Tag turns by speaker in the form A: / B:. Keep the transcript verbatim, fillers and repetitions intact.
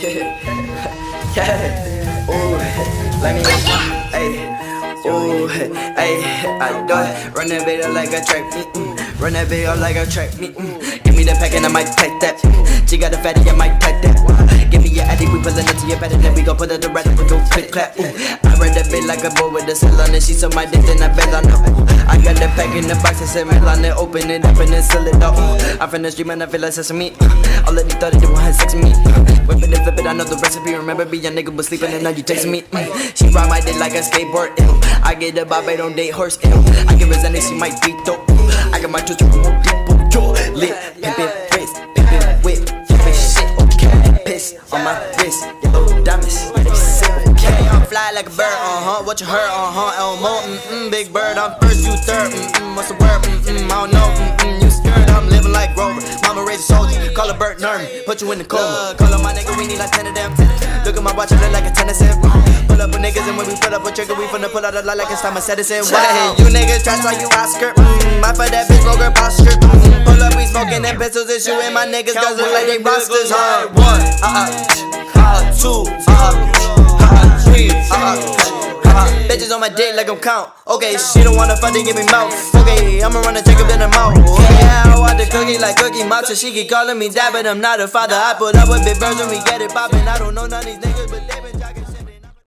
A: Yeah, ooh, let me, ayy, ooh, ayy, I do it. Run that bitch up like a track, mm-mm. Run that bitch up like a track, mm-mm. Give me the pack and I might take that. She got a fatty, I might take that. Give me your addy, we pullin' up to your bed and then we gon' put her the rat and we go click clap. Ooh, I run that bitch like a boy with a cell on it. She saw my dick, then I bet on her. Ooh, I got the pack in the box and said mail on it. Open it up and then seal it up. Ooh, I'm from the street, man, I feel like Sesame. Uh, all of these thought they want have sex with me. Uh, whip it and flip it, I know the recipe. Remember me, young nigga was sleeping and now you texting me. Mm. She ride my dick like a skateboard. Ew. I get the bob, I don't date horse. Ew. I give her Zenny, she might beat though. I got my two two people, lit, pimpin' wrist, pimpin' whip, pimpin' shit, okay. Piss on my wrist, yellow diamonds, yeah, they sick, okay. I'm fly like a bird, uh-huh, what you heard, uh-huh, Elmo, mm-mm, big bird, I'm first, you third, mm-mm, what's the word, mm-mm, I don't know, mm-mm, you scared, I'm living like Grover, mama raised a soldier, call a bird nerve, put you in the coma, call up my nigga, we need like ten of them, look at my watch, I look like a tennis set, pull up with niggas, and when we pull up with trigger, we finna pull out a lot like it's time I said it, say, wow, you niggas trash like you Oscar, mm, I for that bitch, roll girl posture, mm, pull up, we smoking them pistols and shooting my niggas, guys look like they rosters, huh, one, uh-uh, uh, two, uh-uh, uh-uh, three, uh-uh, uh-uh, bitches on my dick like I'm count, okay, she don't wanna fuck, they give me mouth, okay, I'ma run and take a bit of mouth, yeah, I want the cookie like Cookie Monster, she keep calling me dad, but I'm not a father, I put up with big birds and we get it poppin', I don't know none of these niggas, but they